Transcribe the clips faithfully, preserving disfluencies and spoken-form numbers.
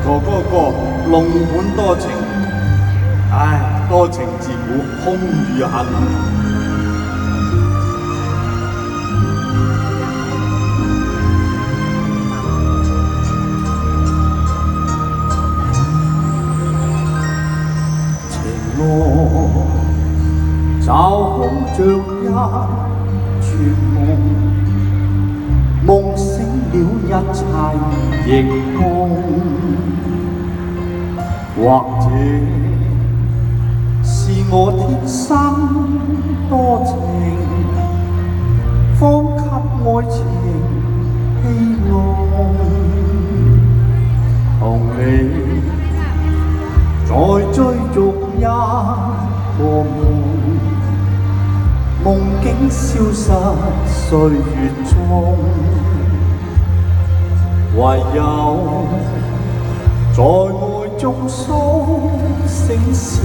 哥哥哥，龍本多情，唉，多情自古空餘恨。情愛就好像一串夢，夢醒了一切亦空。或者是我天生多情，方給愛情希望，同你再追逐一個夢，夢境消失歲月中，唯有在愛中蘇醒時，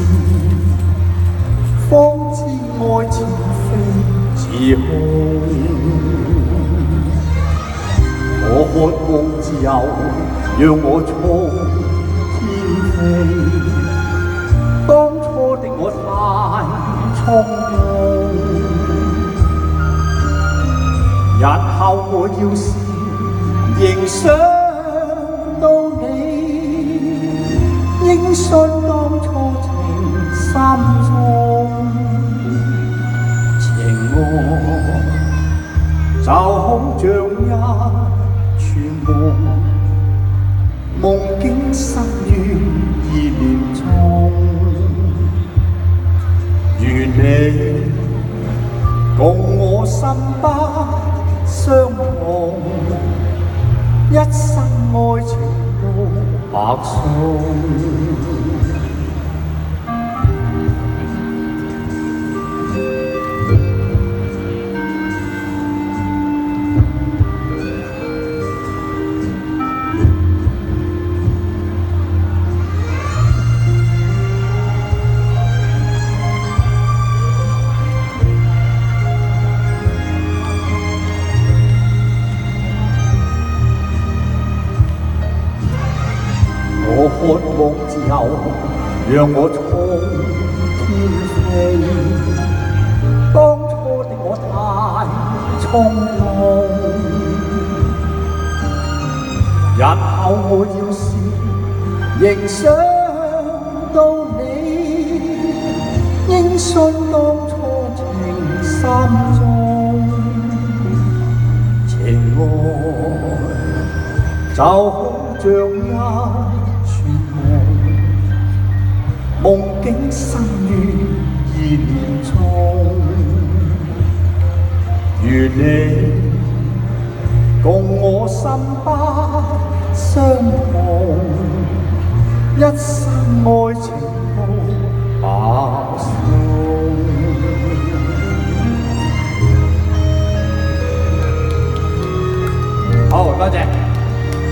方知愛情非自空。我渴望自由，讓我衝天飛。當初的我太衝動，日後我要是仍想到你，應信當初情深中。情愛就好像一串夢，夢境生於意念中。願你共我心不相同，一生愛情都白送。我渴望自由，讓我衝天飛。當初的我太衝動，日後我要是仍想到你，應信當初情深中。情愛就好像一夢境生於意念中，願你共我心不相同，一生愛情都白送。